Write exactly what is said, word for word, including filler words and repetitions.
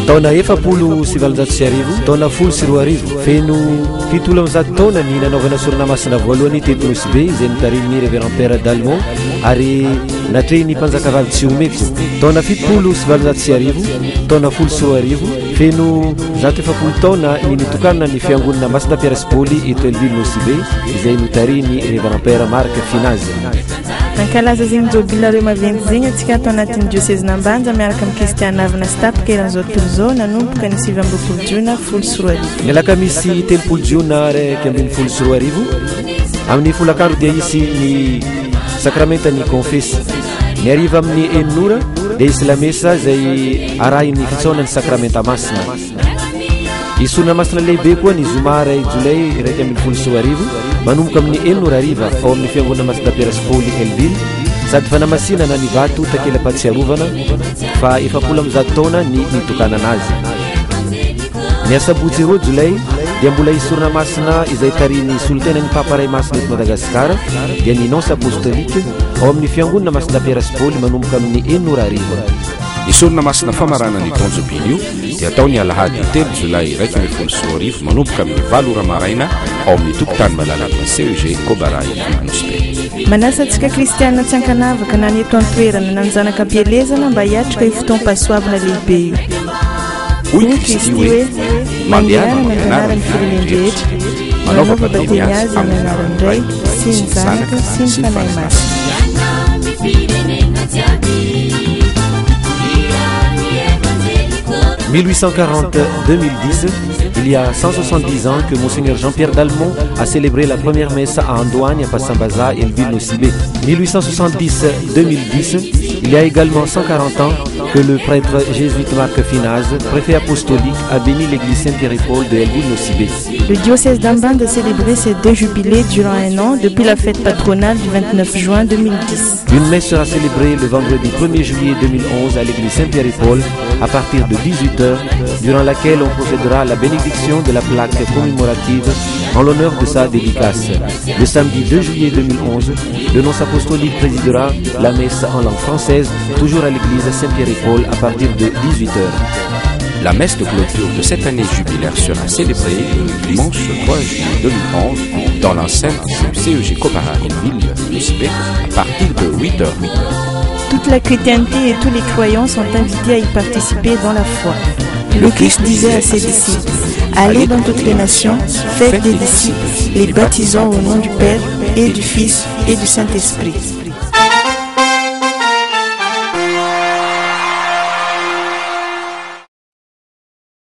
taona efapolo sy valonjato sy arivo taona folo sy roa arivo feno fitolo am'zato taona ny nanaovana soronamasina voalohany teto Nosy Be izay nitarin'ny révérend père d'Allemand ary natrehiny mpanjakavavy tsy omeko taona fitopolo sy valonjato sy arivo taona folo sy roa arivo feno zato efapolo taona ny nitokanana ny fiangonana Masina Pierre sy Paoly eto Elville Nosy Be izay notariny révérend père Marc Finazy. Ankalaza zegny jobilareo maventy zegny atsika atao anatin'ny diocèse n'Ambanja miaraka amin'ny kristianavana sy tapaka eran'izao tontolo izao nanomboka ny sivy amby roapolo jiona folo sy roa arivo. Ny alakamisy telopolo jiona raiky ambin'ny folo sy roa arivo amin'ny folakandro dia isy ny sakramenta ny confesse ny ariva amin'ny eninora dia isy lamesa izay arahiny fitsaonany sakramenta masina. Isona masina lehibe koa ny zoma ray jolay raiky ambin'ny folo sy roa arivo manomboka amin'ny eninora ariva ao amin'ny fiangonana Masina Pierre sy Paoly Elville sady fanamasinana ny vato takela-patsiarovana fa efapolo am'zato taona ny nitokanana azy. Ny asabotsy roa jolay dia mbola isorona masina izay tarin'ny solotena ny papa ray masina eto Madagasikara dia ny nonce apostolique ao amin'ny fiangonana Masina Pierre sy Paoly manomboka amin'ny eninora ariva. Isorona masina famarana ny tonjobily io dia ataony alahady telo jolay raiky ambin'ny folo sy roa arivo manomboka amin'ny valo ora maraina ao amin'ny tokotany malalaka C E G Kobara Nosy Be. Manasa antsika kristiana tsy ankanavaka na ny eto an-toerana na ny zanaka bielezana mba hiatrika io fotoam-pahasoavana lehibe io. Hoy Kristy hoe mandeha ny anarany fireneny rehetra manaova batemy azy amin'ny anarany iray sy ny zanaka sy ny fanahy masina. mille huit cent quarante à deux mille dix, il y a cent soixante-dix ans que Monseigneur Jean-Pierre d'Allemand a célébré la première messe à Andoigne, à Passambaza et Elville Nosy Be. mille huit cent soixante-dix à deux mille dix, il y a également cent quarante ans que le prêtre jésuite Marc Finazy, préfet apostolique, a béni l'église Saint-Pierre-et-Paul de Elville Nosy Be. Le diocèse d'Ambanja a célébré ses deux jubilés durant un an depuis la fête patronale du vingt-neuf juin deux mille dix. Une messe sera célébrée le vendredi premier juillet deux mille onze à l'église Saint-Pierre-et-Paul à partir de dix-huit heures, durant laquelle on procédera à la bénédiction de la plaque commémorative en l'honneur de sa dédicace. Le samedi deux juillet deux mille onze, le nonce apostolique présidera la messe en langue française, toujours à l'église Saint-Pierre-et-Paul à partir de dix-huit heures. La messe de clôture de cette année jubilaire sera célébrée le dimanche trois juillet deux mille onze dans l'enceinte du C E G Kobara Elville Nosy Be à partir de huit heures. Toute la chrétienté et tous les croyants sont invités à y participer dans la foi. Le Christ disait à ses disciples, « Allez dans toutes les nations, faites des disciples, les baptisant au nom du Père et du Fils et du Saint-Esprit. »